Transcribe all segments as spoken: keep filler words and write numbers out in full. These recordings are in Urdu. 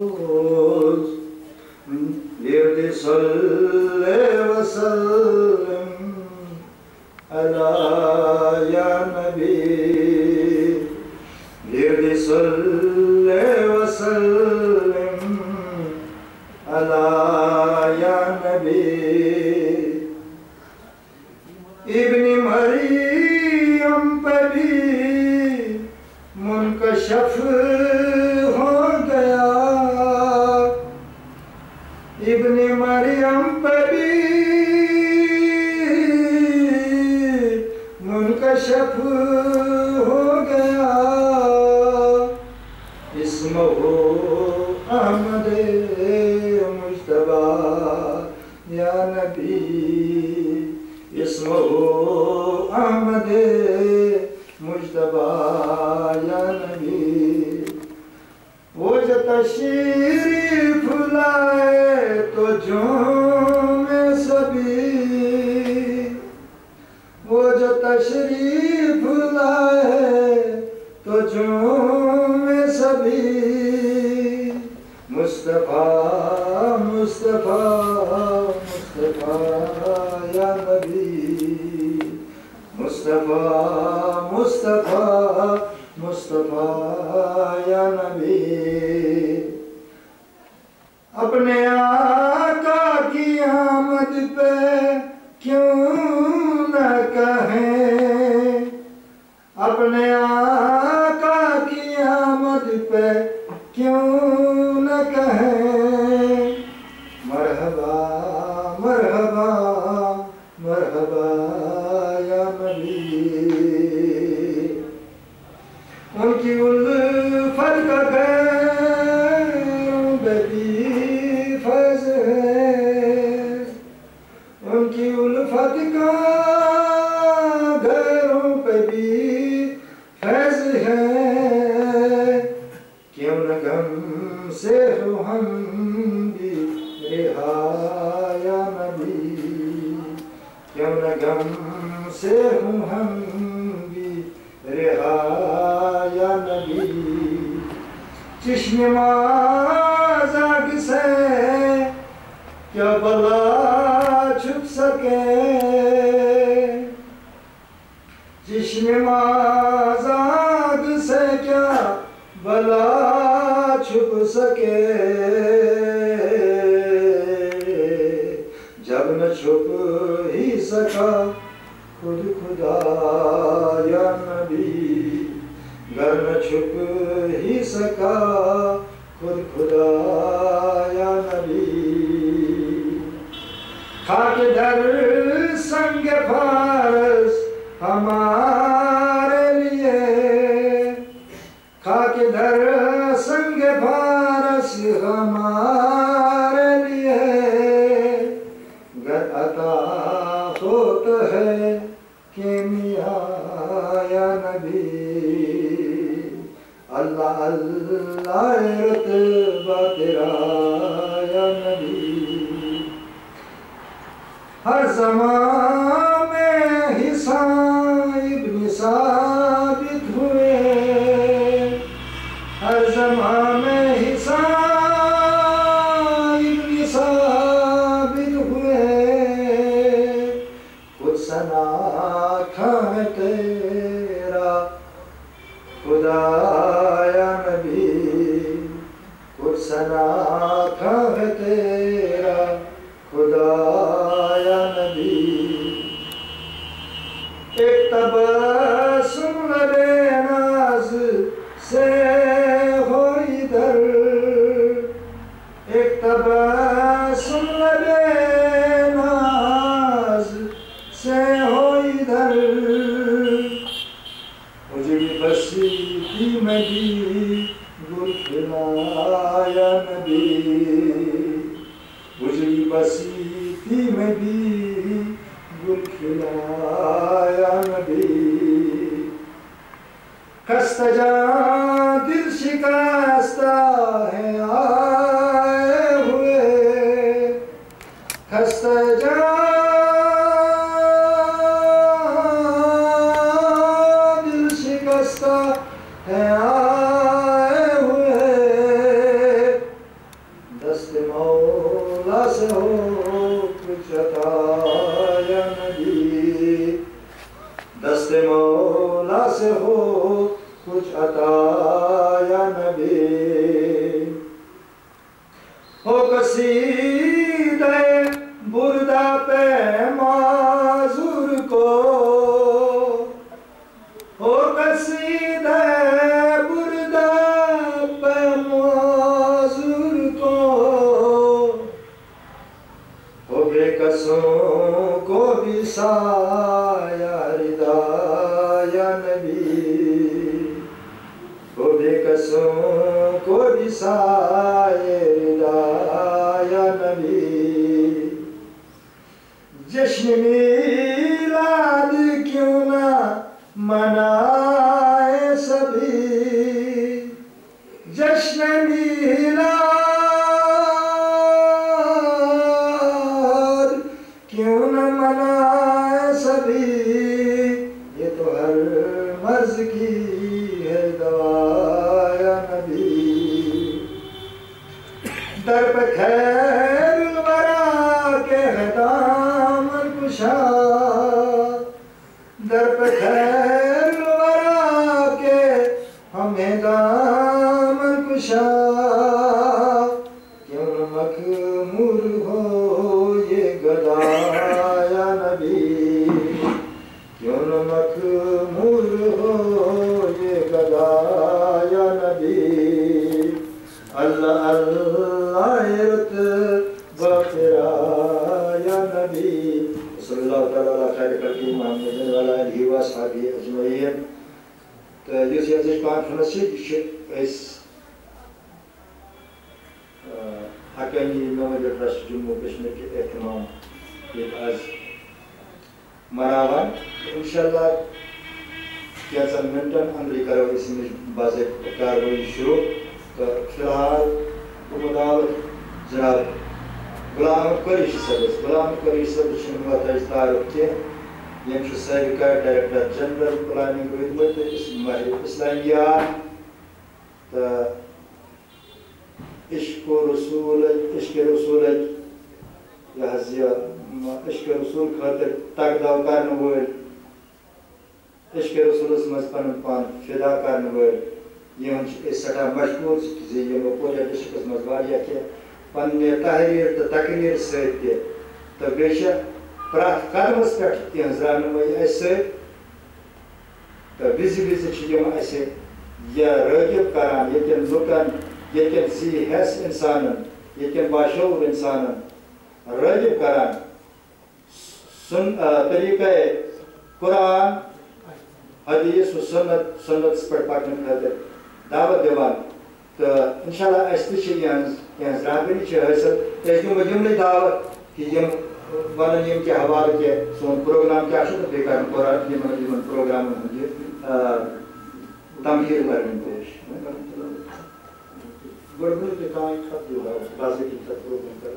ورد صلی وسلم علی یا نبی ورد صلی وسلم علی یا نبی ابن مریم پہ بھی منکشف ہو گیا ابن مریم پہ بھی منکشف ہو گیا اسمہ احمد مجتبی یا نبی اسمہ احمد مجتبی یا نبی وہ جو تشریف لائے تو جھومے سبھی وہ جو تشریف لائے تو جھومے سبھی مصطفیٰ مصطفیٰ مصطفیٰ یا نبی مصطفیٰ مصطفیٰ مصطفیٰ یا نبی اپنے آقا کی آمد پہ کیوں نہ کہیں اپنے آقا کی آمد پہ کیوں نہ کہیں مرحبا مرحبا مرحبا یا نبی ان کی الفت کا غیروں پہ بھی فیض ہے ان کی الفت کا غیروں پہ بھی فیض ہے کیوں نہ غم سے ہو ہم بھی رہا یا نبی کیوں نہ غم سے ہوں ہم بھی رہا یا نبی چشم مازاگ سے کیا بلا چھپ سکے چشم مازاگ سے کیا بلا چھپ سکے جب نہ چھپ ہی سکا خود خدا یا نبی گر نہ چھپ ہی سکا خود خدا یا نبی خاک در سنگ فارس ہمارے لیے خاک در سنگ فارس ہمارے لیے گر عطا ہوتا ہے کیمیا یا نبی اللہ اللہ رتبہ تیرا یا نبی ہر زمان میں حسان ابن ثابت ہوئے ہر زمان میں حسان ابن ثابت ہوئے خود ثنا کھائے تیرا خدا یا نبی خود ثنا کھائے تیرا خدا یا نبی ایک تبسم لبے ناز سے ہو ادھر ایک تبسم لبے ناز سے ہو ادھر اجڑی بستی میں بھی گل کھلا یا نبی اجڑی بستی میں بھی گل کھلا یا نبی خستہ جاں دل شکستہ ہے آئے ہوئے خستہ جاں دل شکستہ ہے آئے ہوئے سے ہو کچھ عطا یا نبی، دست مولا سے ہو کچھ عطا یا نبی، ہو قصیدہ بردہ پہ معذور کو، ہو قصیدہ بردہ پہ معذور کو، ہو بے کسوں کو بھی سایہ رضا یا نبی، ہو بے کسوں کو بھی سایہ رضا یا نبی، جشن میلاد کیوں نہ منائے سبھی، جشن میلاد کیوں نہ منائے سبھی، یہ تو ہر مرض کی ہے دوا یا نبی، در پہ خیر الورا کے ہے دامن کشا، در پہ خیر الورا کے ہمیں دامن کشا، کیوں نہ مخمور ہو یہ گدا یا نبی، کیوں نہ مخمور ہو یہ گدا یا نبی، اللہ اللہ رتبہ تیرا یا نبی، صلی اللہ تعالیٰ علیہ خیر خلقی محمد وعلیہ آلہ وصحبہ اجمعین۔ تو یس یہ کانفرنس یہ حقانی میموریل ٹرسٹ جموں کشمیر کے اہتمام یہ آج مناوان، انشاءاللہ کینژن منٹن اندر کرو اس میں باضابطہ کارروائی شروع۔ تو فی الحال دعوت جناب غلام قریشی صاحب، غلام قریشی صاحب چھنہ واتان تعارف کی، یم سابقہ ڈائریکٹر جنرل پلاننگ روٗدمُت ماہر اسلامیات، تو عشق و رسول عشق رسول یہ حظ یہ عشق رسول خاطر تقدو کرنے وٲلۍ، عشق رسولس مز پن پان فدا کرنے وٲلۍ، یِہُنٛد چھِ أسۍ سٮ۪ٹھاہ مشہوٗر زِ یِمو پوٗرٕ ڈسٹرکس منٛز واریاہ کینٛہہ پننہِ تحریر تہٕ تقریر سۭتۍ تہِ، تہٕ بیٚیہِ چھِ پرٛٮ۪تھ قدمس پٮ۪ٹھ تِہنٛز رہنمٲیی اَسہِ سۭتۍ، تہٕ وِزِ وِزِ چھِ یِم اَسہِ یہِ رٲغِب کران ییٚتٮ۪ن لُکن، ییٚتٮ۪ن ذی حیس اِنسانن، ییٚتٮ۪ن باشعوٗر اِنسانن رٲغِب کران سُن طریٖقے قرآن حدیث و سنت سنتس پٮ۪ٹھ پکنہٕ خٲطرٕ دعوت دِوان، تہٕ انشاءاللہ اَسہِ تہِ چھِ یِہنٛز یِہنٛز رہبری چھِ حٲصِل، تہٕ أسۍ دِمو یِمنٕے دعوت کہِ یِم ونن یِم کینٛہہ حوالہٕ کہِ سون پروگرام کیٛاہ چھُ، تہٕ بیٚیہِ کرن قرآن یِمن یِمن پروگرامن ہُنٛد یہِ تمہیٖر کرن پیش۔ گۄڈٕ ؤنِو تُہۍ کانٛہہ خط دِیِو باضٲبطہٕ تتھ پروگرام کرو۔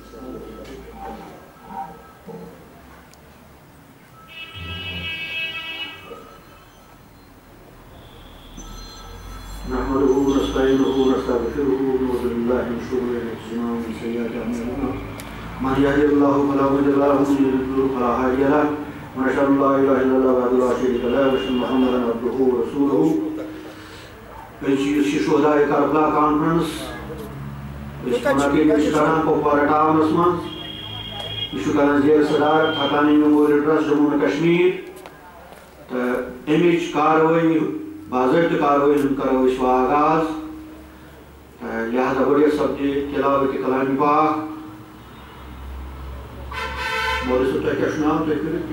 نحمده ونستعينه ونستغفره ونعوذ بالله من شرور انفسنا ومن سيئات اعمالنا، من يهده الله فلا مضل له ومن يضلل فلا هادي له، ونشهد ان لا اله الا الله وحده لا شريك له واشهد ان محمدا عبده ورسوله۔ یہ شہداء کربلا کانفرنس منعقد کران کپوارہ ٹاؤنس مز، یہ کران زیر صدارت حقانی میموریل ٹرسٹ جموں کشمیر، تو امچ کاروائی باضابطہ کاروائی ہند کرو اس آغاز، لہذا بڑی سبجی تلاوت کلام پاک۔ مولوی صاحب تۄہہِ کیٛاہ چھُ ناو؟ تُہۍ کٔرِو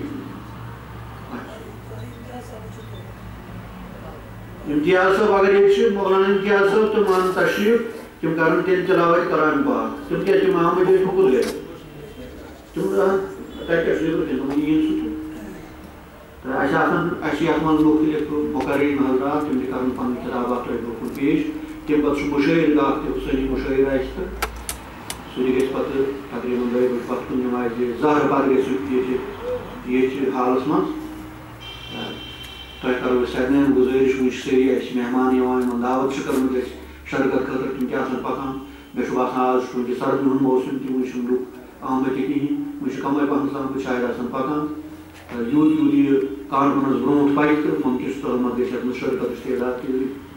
امتیاز صٲب، اگر ییٚتہِ چھِ مولانا امتیاز صٲب تہٕ مان تشریف، تِم کرن تیٚلہِ تلاوت کلام پاک، تِم کیٛازِ تِم محمد حکُر گٔے تِم تَتہِ کیٛاہ چھُ یِوان تِم یِیِن سُہ تہٕ اَسہِ آسان اَسہِ چھِ یَتھ منٛز مُختلِف مُقرریٖن حضرات، تِم تہِ کرن پنٕنۍ کِتابات تۄہہِ برونٛہہ کُن پیش، تَمہِ پتہٕ چھُ مُشٲہِر گاہ تہِ حُسینی مُشٲہِر آسہِ تہٕ سُہ تہِ گژھِ پتہٕ تقریٖباً دۄیہِ بجہِ پتہٕ کُن نمازِ زہرٕ پتہٕ گژھِ ییٚتہِ ییٚتہِ حالس منٛز۔ تۄہہِ کرو أسۍ سارنٕے گُزٲرِش، وٕنۍ چھِ سٲری اَسہِ مہمان یِوان، یِمن دعوت چھِ کٔرمٕژ اَسہِ شرکت خٲطرٕ، تِم تہِ آسن پکان۔ مےٚ چھُ باسان آز چھُ وٕنکہِ سردی ہُنٛد موسم تہِ، وٕنہِ چھُنہٕ لُکھ آمد کہین مجھے کمے پہن سام شاید آسان پکان یوت یوت یہ کانفرنس برونٹ پکہ تو ممکن طور مت گھس اتھ شرکت تعداد